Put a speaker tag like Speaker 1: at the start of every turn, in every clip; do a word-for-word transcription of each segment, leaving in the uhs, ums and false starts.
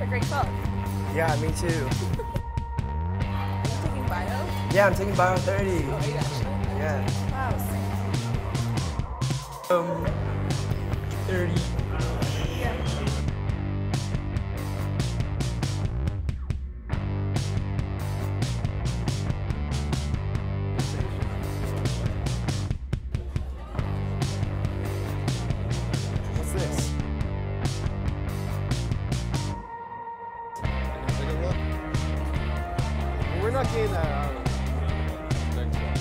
Speaker 1: for grade twelve.
Speaker 2: Yeah, me too.
Speaker 1: Are you taking bio?
Speaker 2: Yeah, I'm taking bio thirty.
Speaker 1: Oh, are you actually?
Speaker 2: Yeah.
Speaker 1: Wow, sick.
Speaker 2: Um, thirty.
Speaker 1: Yeah.
Speaker 2: What's this?
Speaker 3: Take a look. We're not getting that out of next one.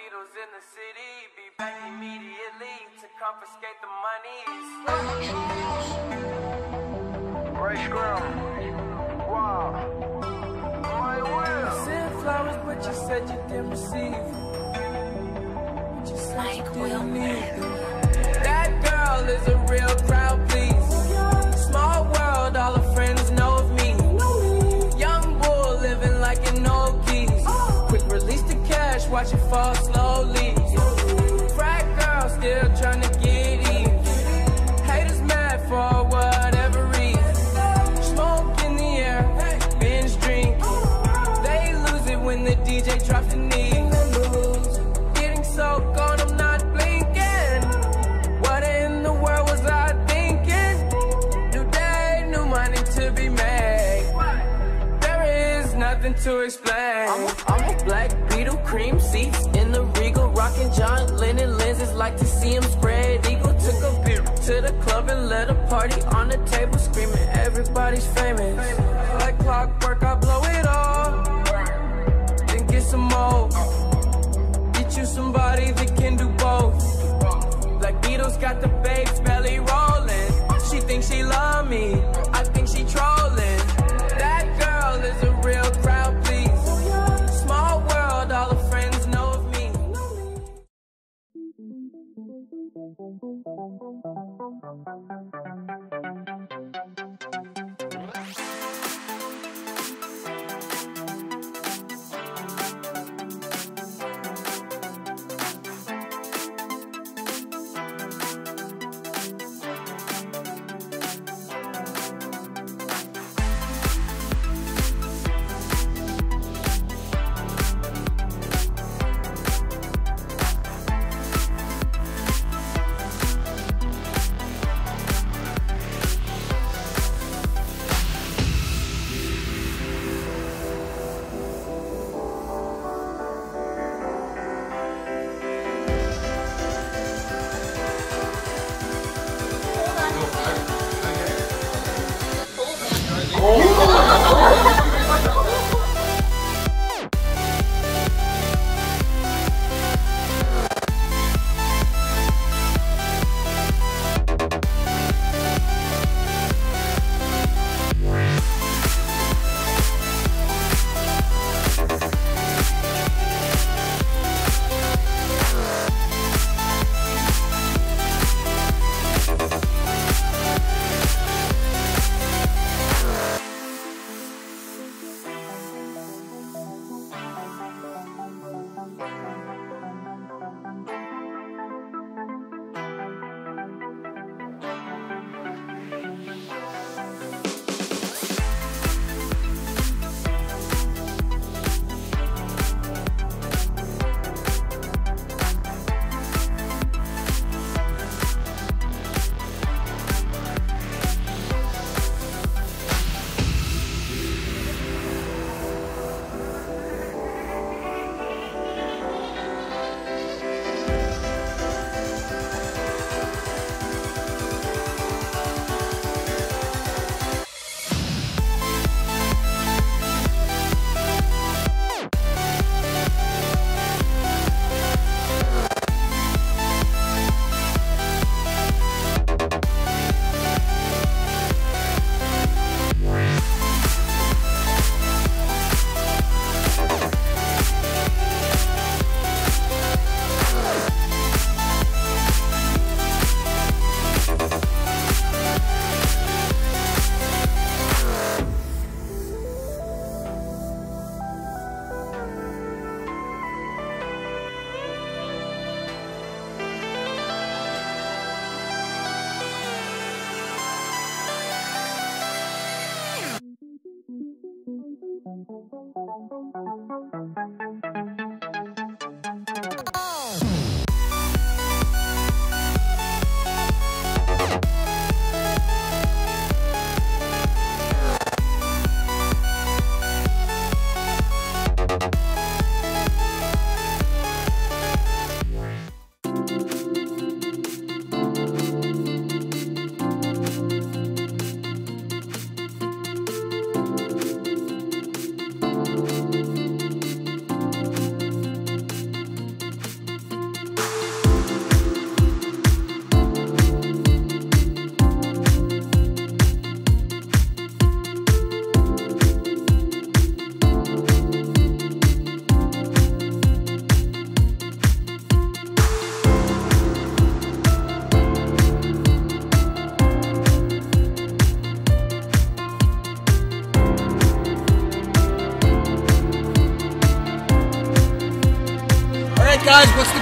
Speaker 4: Beatles in the city, be back immediately to confiscate the money.
Speaker 5: Ray Scrum. Wow. My will.
Speaker 4: Sent flowers, but you said you didn't receive. But you said you didn't need them. That girl is a real crowd, please. Small world, all her friends know of me. Young bull living like an old keys. Quick release the cash, watch it fall slowly. Frat girl still trying to get even. Haters mad for whatever reason. Smoke in the air, binge drink. They lose it when the D J drops the knee. Getting so gone, I'm not blinking. What in the world was I thinking? New day, new money to be made. There is nothing to explain. I'm a, I'm a black Beetle, cream seats in the Regal, rocking John Lennon lenses, like to see him spread eagle. Took a beer to the club and let a party on the table, screaming everybody's famous. Like clockwork, I blow it all, then get some more. Get you somebody that can do both. Black Beatles got the babes belly rolling. She thinks she love me, I think she trolling. That girl is a real crowd, please. Small world, all her friends know of me.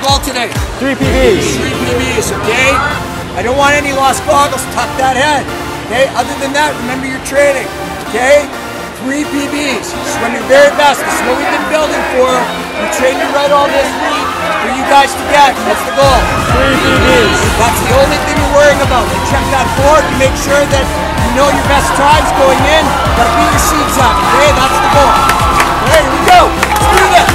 Speaker 6: call today?
Speaker 2: Three P Bs.
Speaker 6: Three P Bs, okay? I don't want any lost goggles. Tuck that head. Okay? Other than that, remember your training. Okay? Three P Bs. Swim your very best. This is what we've been building for. We trained you right all this week for you guys to get. That's the goal.
Speaker 2: Three P Bs.
Speaker 6: That's the only thing you're worrying about. You check that board. You make sure that you know your best times going in. Gotta beat your seats up. Okay? That's the goal. Okay, here we go. Let's do this.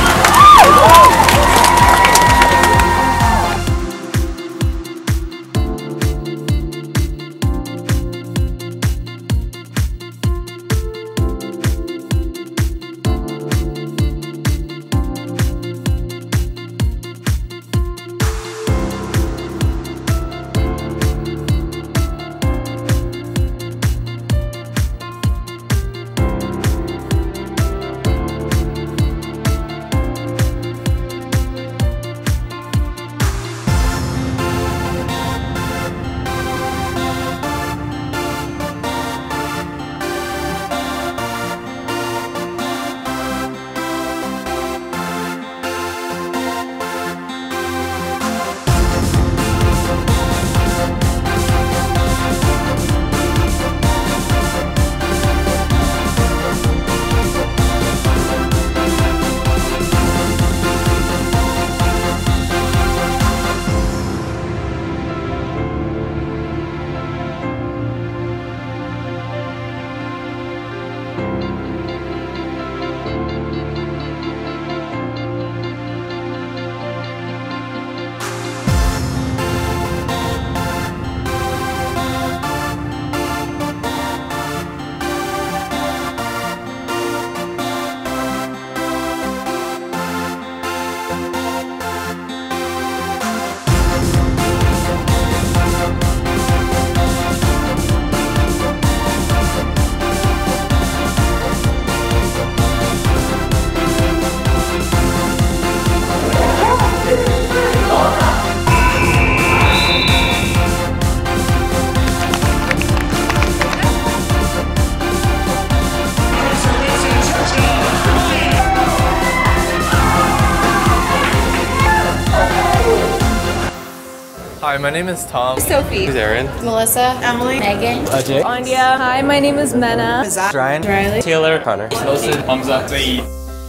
Speaker 7: Hi, my name is Tom.
Speaker 1: Sophie.
Speaker 7: Who's Aaron?
Speaker 1: Melissa. Emily. Megan.
Speaker 2: Ajay.
Speaker 1: Pandya. Hi, my name is Mena.
Speaker 2: Ryan.
Speaker 1: Riley.
Speaker 7: Taylor. Connor. Wilson. Hamza. Saeed.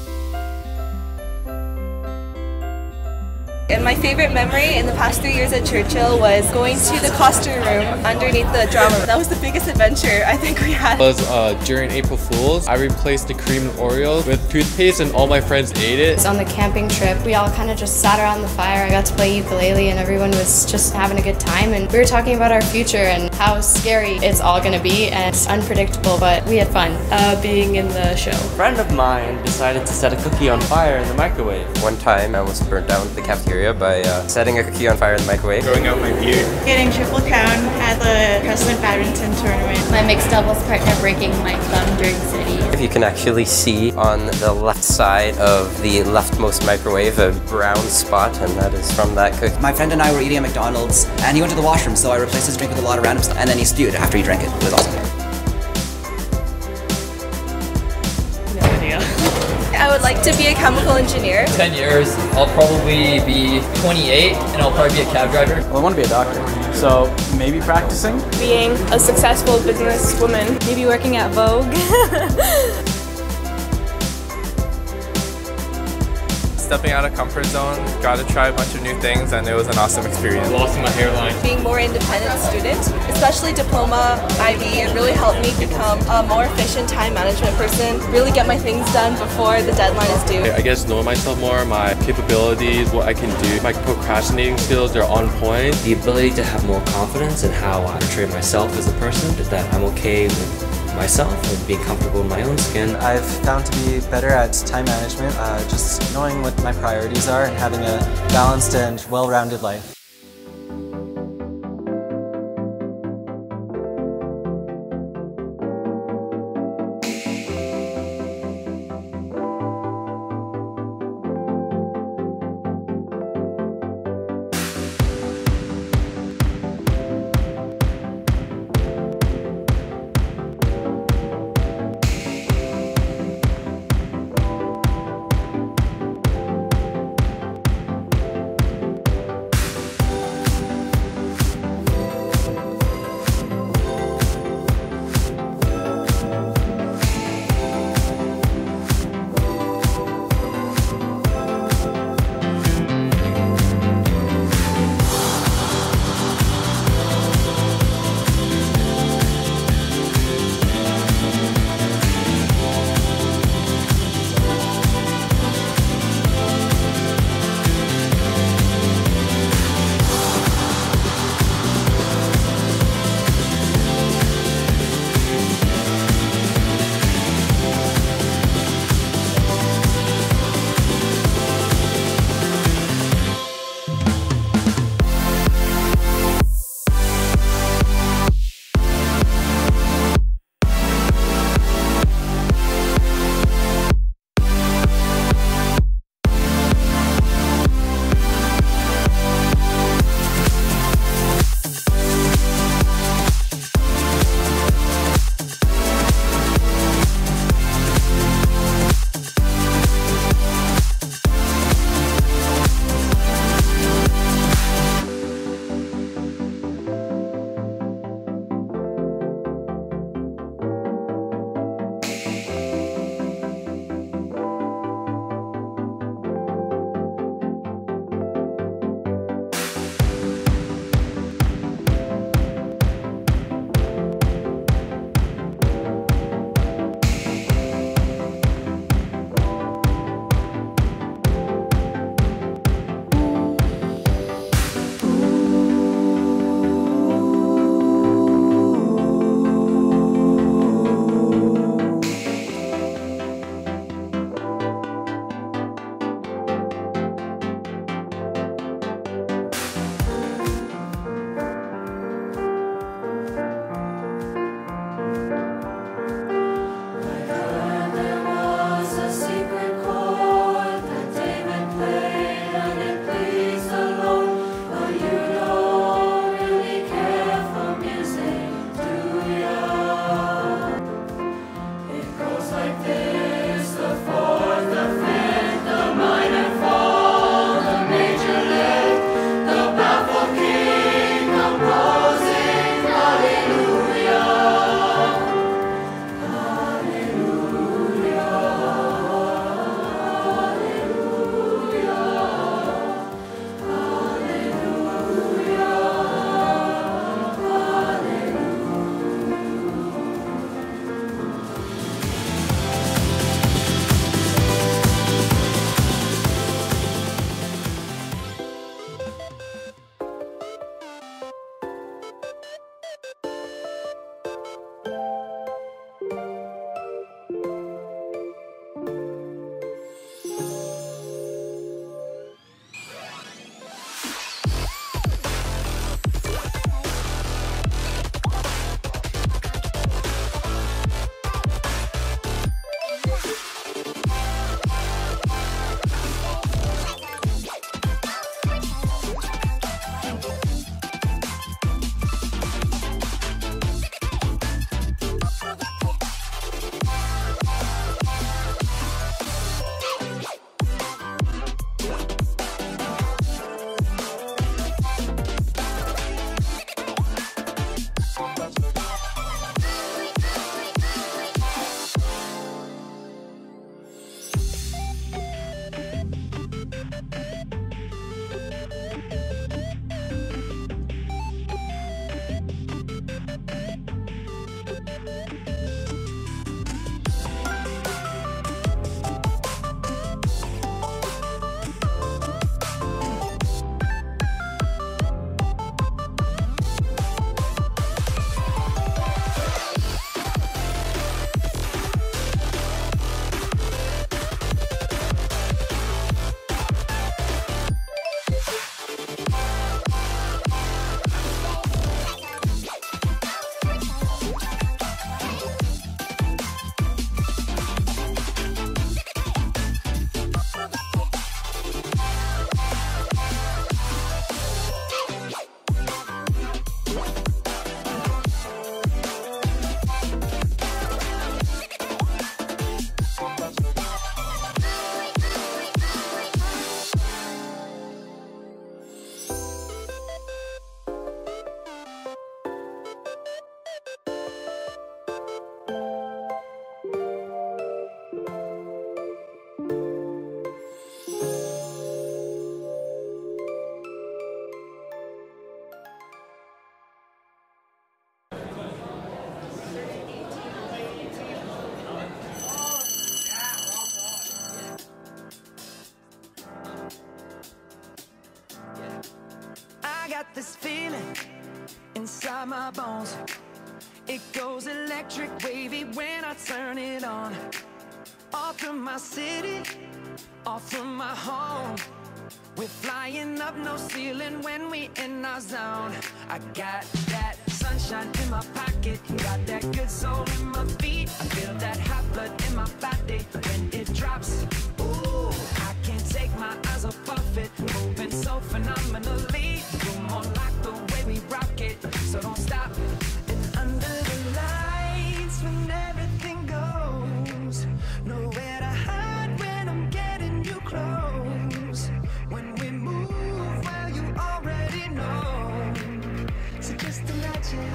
Speaker 1: And my favorite memory in the past three years at Churchill was going to the costume room underneath the drama room. That was the biggest adventure I think we had.
Speaker 7: Was uh, during April Fools, I replaced the cream and Oreos with toothpaste and all my friends ate it.
Speaker 8: On the camping trip, we all kind of just sat around the fire. I got to play ukulele and everyone was just having a good time, and we were talking about our future and how scary it's all going to be, and it's unpredictable, but we had fun uh, being in the show.
Speaker 9: A friend of mine decided to set a cookie on fire in the microwave.
Speaker 10: One time I almost burnt down the cafeteria by uh, setting a cookie on fire in the microwave.
Speaker 7: Growing out my beard.
Speaker 11: Getting triple crown at the President Badminton tournament.
Speaker 8: My mixed doubles partner breaking my thumb during city.
Speaker 10: If you can actually see on the left side of the leftmost microwave a brown spot, and that is from that cookie.
Speaker 12: My friend and I were eating at McDonald's and he went to the washroom, so I replaced his drink with a lot of random stuff, and then he spewed after he drank it. It was awesome.
Speaker 1: No idea. I would like to be a chemical engineer.
Speaker 13: ten years, I'll probably be twenty-eight and I'll probably be a cab driver.
Speaker 2: Well, I want to be a doctor, so maybe practicing.
Speaker 14: Being a successful businesswoman. Maybe working at Vogue.
Speaker 7: Stepping out of comfort zone, got to try a bunch of new things, and it was an awesome experience. Lost my hairline.
Speaker 1: Being more independent student, especially diploma I B, it really helped me become a more efficient time management person, really get my things done before the deadline is due.
Speaker 7: I guess knowing myself more, my capabilities, what I can do, my procrastinating skills, they're on point.
Speaker 9: The ability to have more confidence in how I portray myself as a person, that I'm okay with myself and being comfortable in my own skin.
Speaker 15: I've found to be better at time management, uh, just knowing what my priorities are and having a balanced and well-rounded life.
Speaker 4: like this, the fourth, the fifth, the minor fall, the major lift, the baffled king composing hallelujah, hallelujah, hallelujah, hallelujah,
Speaker 16: I got this feeling inside my bones. It goes electric wavy when I turn it on. Off from my city, off from my home. We're flying up, no ceiling when we in our zone. I got that sunshine in my pocket, got that good soul in my feet. I feel that hot blood in my body when it drops. Ooh, I can't take my eyes off of it, moving so phenomenally. You're more like the way we rock it, so don't stop. And under the lights when everything goes, nowhere to hide when I'm getting you close. When we move, well, you already know. So just imagine.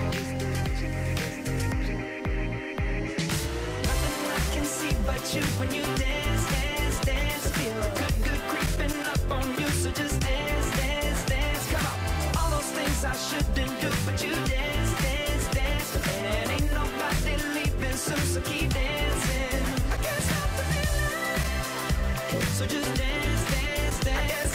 Speaker 16: Nothing I can see but you when you dance, dance, dance. Feel good, good creeping up on you. So just dance, dance, dance. Come on. All those things I shouldn't do, but you dance, dance, dance. And ain't nobody leaving soon, so keep dancing. I can't stop the feeling. So just dance, dance, dance.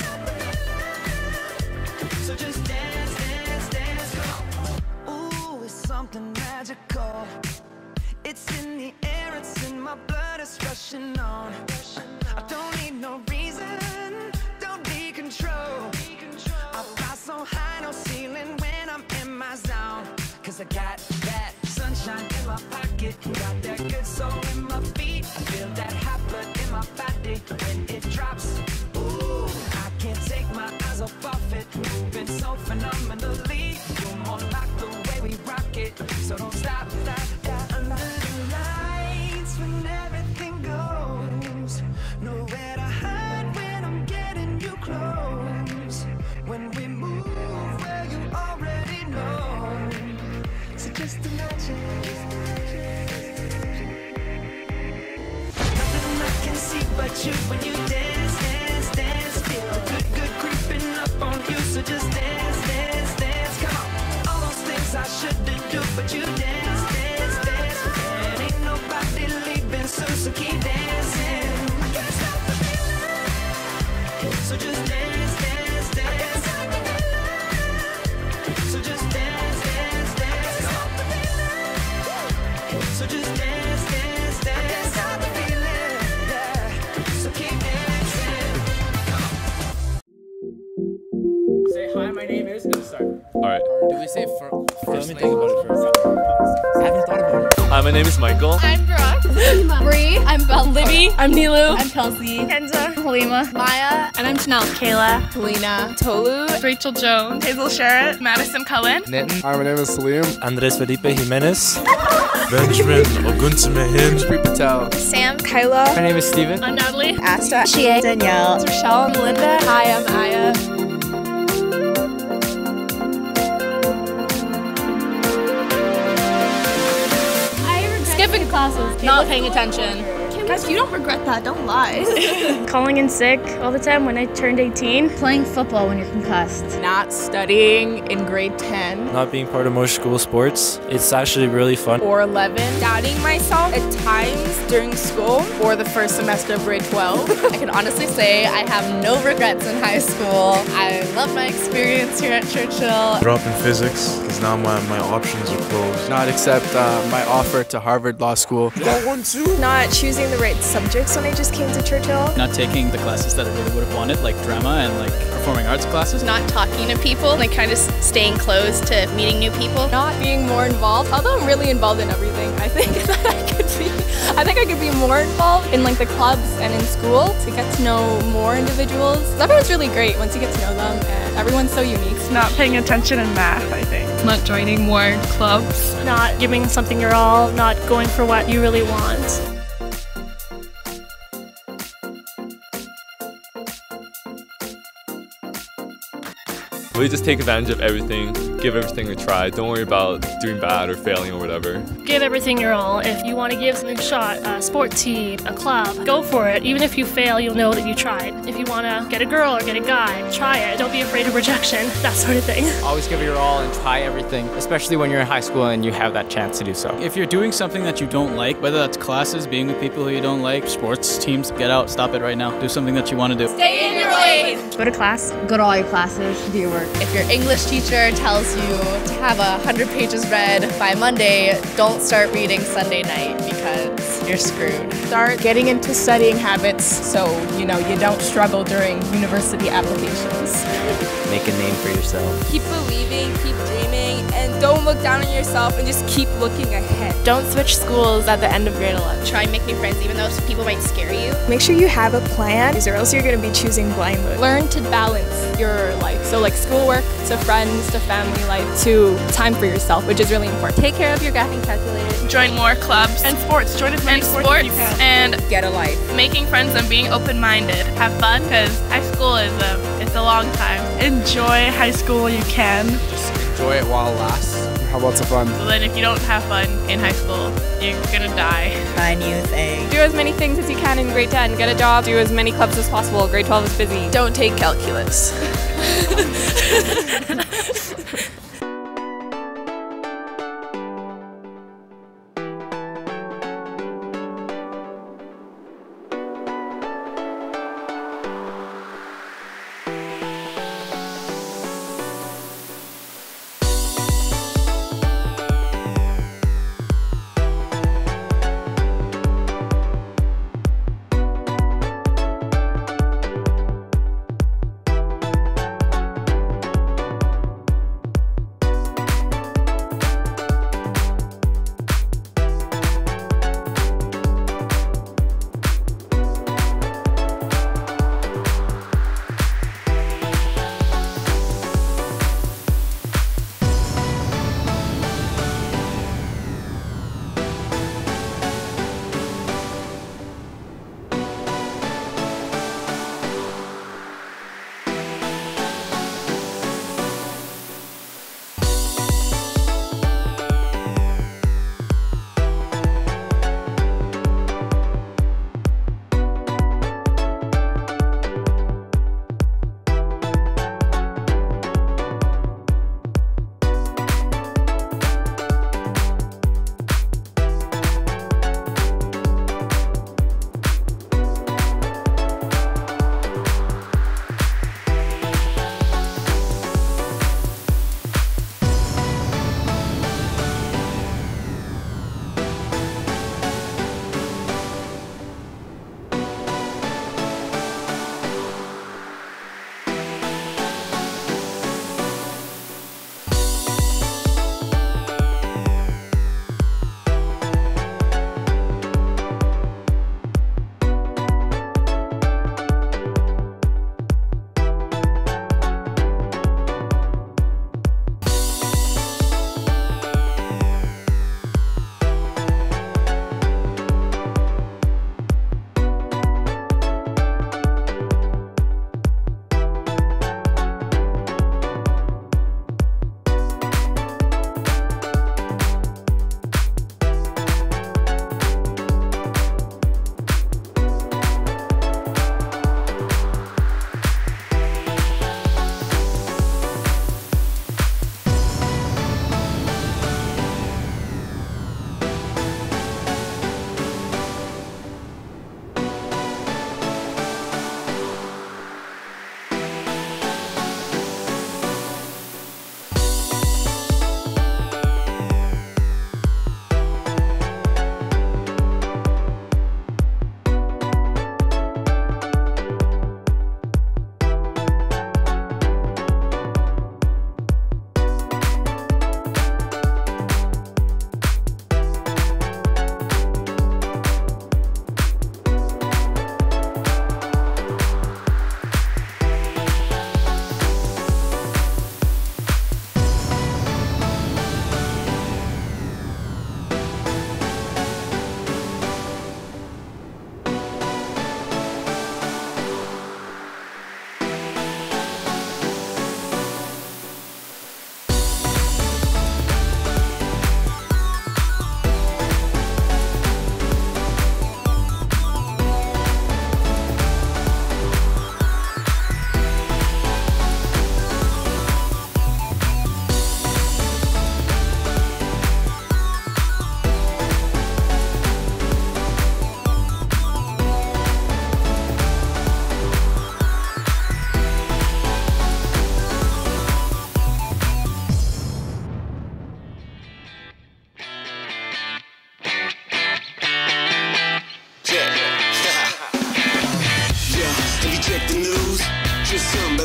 Speaker 16: So just dance, dance, dance, come on. Ooh, it's something magical. It's in the air, it's in my blood, it's rushing on. I don't need no reason, don't need control. I fly so high, no ceiling when I'm in my zone. Cause I got that sunshine in my pocket, got that good soul in my feet. I feel that hot blood in my body when it drops. Ooh, I can't take my eyes off of it, moving so phenomenally. You're more like the way we rock it, so don't stop, stop, stop. Under the lights when everything at you when you dance, dance, dance. Feel the good, good creeping up on you. So just dance, dance, dance. Come on. All those things I shouldn't do, but you dance, dance, dance. And ain't nobody leaving soon, so keep dancing. I can't stop the feeling. So just dance, dance, dance. So just dance, dance, dance. So just dance, dance, dance. Stop the feeling, yeah. So keep dancing.
Speaker 2: Say hi, my name is, and start.
Speaker 17: Alright.
Speaker 2: Do we say for,
Speaker 17: Let
Speaker 2: first
Speaker 17: me
Speaker 2: name?
Speaker 17: think about it first.
Speaker 2: I haven't thought about it.
Speaker 17: Hi, my name is Michael.
Speaker 18: I'm Brock. Bree. I'm Belle.
Speaker 14: Libby. I'm Nilu.
Speaker 18: I'm Kelsey.
Speaker 14: Kenza.
Speaker 18: Halima.
Speaker 14: Maya.
Speaker 18: And I'm Janelle.
Speaker 14: Kayla. Helena. Tolu. Rachel Jones. Hazel Sherritt. Madison Cullen.
Speaker 17: Nitin.
Speaker 3: Hi, my name is Salim.
Speaker 17: Andres Felipe Jimenez. Benjamin Ogunsemehin.
Speaker 2: Shri Patel.
Speaker 14: Sam. Kyla.
Speaker 2: My name is Steven.
Speaker 14: I'm Natalie.
Speaker 18: Asta. Shea. Danielle.
Speaker 14: Rochelle. Melinda. Hi, I'm Aya.
Speaker 18: Skipping classes.
Speaker 14: Not paying attention.
Speaker 18: Guys, you don't regret that. Don't lie.
Speaker 14: Calling in sick all the time when I turned eighteen.
Speaker 18: Playing football when you're concussed.
Speaker 14: Not studying in grade ten
Speaker 17: Not being part of most school sports. It's actually really fun.
Speaker 14: or eleven. Doubting myself at times during school or the first semester of grade twelve.
Speaker 8: I can honestly say I have no regrets in high school. I love my experience here at Churchill.
Speaker 19: Drop in physics, because now my, my options are closed.
Speaker 2: Not accept uh, my offer to Harvard Law School.
Speaker 19: You got one too?
Speaker 14: Not choosing the right subjects when I just came to Churchill.
Speaker 20: Not taking the classes that I really would have wanted, like drama and like performing arts classes.
Speaker 8: Not talking to people, like kind of staying close to meeting new people.
Speaker 14: Not being more involved, although I'm really involved in everything. I think that I could be, I think I could be more involved in like the clubs and in school to get to know more individuals. Everyone's really great once you get to know them, and everyone's so unique.
Speaker 21: Not paying attention in math, I think. Not joining more clubs. Not giving something your all, not going for what you really want.
Speaker 17: Really just take advantage of everything, give everything a try. Don't worry about doing bad or failing or whatever.
Speaker 21: Give everything your all. If you want to give something a shot, a sport team, a club, go for it. Even if you fail, you'll know that you tried. If you want to get a girl or get a guy, try it. Don't be afraid of rejection, that sort of thing.
Speaker 2: Always give it your all and try everything, especially when you're in high school and you have that chance to do so.
Speaker 20: If you're doing something that you don't like, whether that's classes, being with people who you don't like, sports teams, get out, stop it right now. Do something that you want to do.
Speaker 8: Stay in your lane.
Speaker 18: Go to class. Go to all your classes. Do your work.
Speaker 8: If your English teacher tells you to have a hundred pages read by Monday, don't start reading Sunday night because you're screwed.
Speaker 14: Start getting into studying habits so you know you don't struggle during university applications.
Speaker 9: Make a name for yourself.
Speaker 1: Keep believing, keep dreaming, and don't look down on yourself and just keep looking ahead.
Speaker 14: Don't switch schools at the end of grade eleven.
Speaker 8: Try and make new friends even though some people might scare you.
Speaker 14: Make sure you have a plan or else you're going to be choosing blindly. Learn to balance your life. So like schoolwork to friends to family life to time for yourself, which is really important.
Speaker 8: Take care of your graphing calculator.
Speaker 21: Join more clubs and sports. Join as many
Speaker 14: And
Speaker 21: sports,
Speaker 14: sports
Speaker 21: as you can.
Speaker 14: and
Speaker 8: get a life.
Speaker 21: Making friends and being open-minded. Have fun because high school is a it's a long time. Enjoy high school when you can.
Speaker 2: Just enjoy it while it lasts. Have lots of fun.
Speaker 21: So then if you don't have fun in high school, you're gonna die.
Speaker 18: Try new things.
Speaker 14: do as many things as you can in grade ten. Get a job, do as many clubs as possible. Grade twelve is busy. Don't take calculus.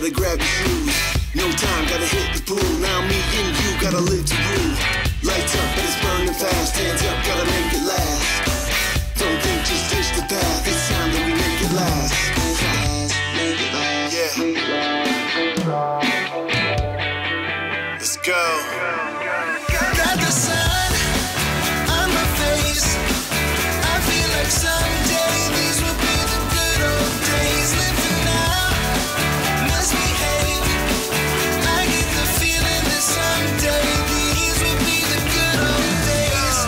Speaker 5: better grab your shoes. No time, gotta hit the pool. Now me and you gotta live to rule. Lights up, but it's burning fast. Hands up, gotta make it last. Don't think, just ditch the path. It's time that we make it last. Make it last, yeah. Let's go. Got the sun on my face. I feel like someday these will be the good old days. Living now, misbehave. I get the feeling that someday these will be the good old days.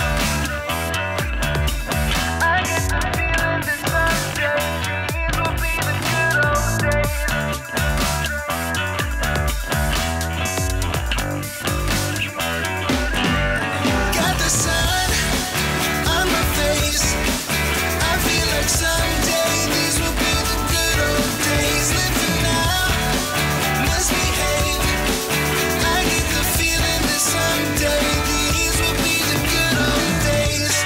Speaker 5: I get the feeling that someday these will be the good old days. Got the sun on my face. I feel like someday these will be the good old days. Living now, misbehave. I get the feeling that someday these will be the good old days.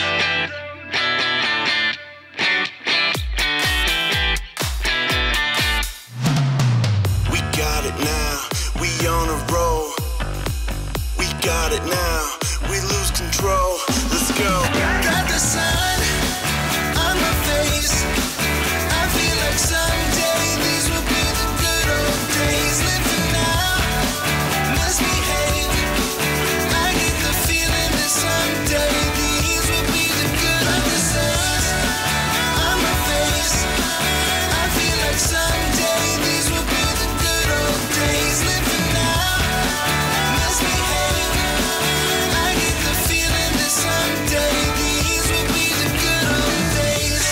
Speaker 5: We got it now, we on a roll. We got it now, we lose control. Let's go. Got the sun on my face. I feel like someday these will be the good old days. Living now, misbehave. I get the feeling that someday these will be the good old days. On my face, I feel like someday these will be the good old days. Living now, misbehave. I get the feeling that someday these will be the good old days.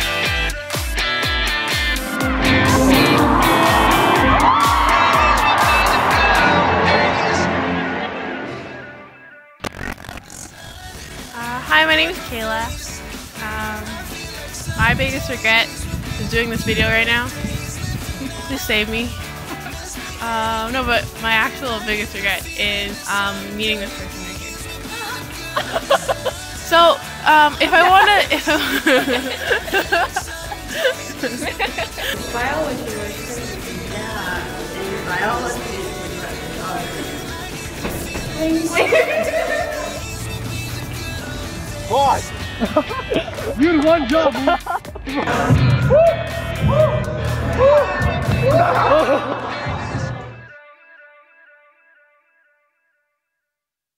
Speaker 22: Uh, hi, my name is Kayla. Um, my biggest regret is doing this video right now. Just save me. Um, no, but my actual biggest regret is um, meeting this person right here. So, um, if I want to...
Speaker 11: Biology was crazy. Yeah. Biology
Speaker 3: Boss! You did one job, man.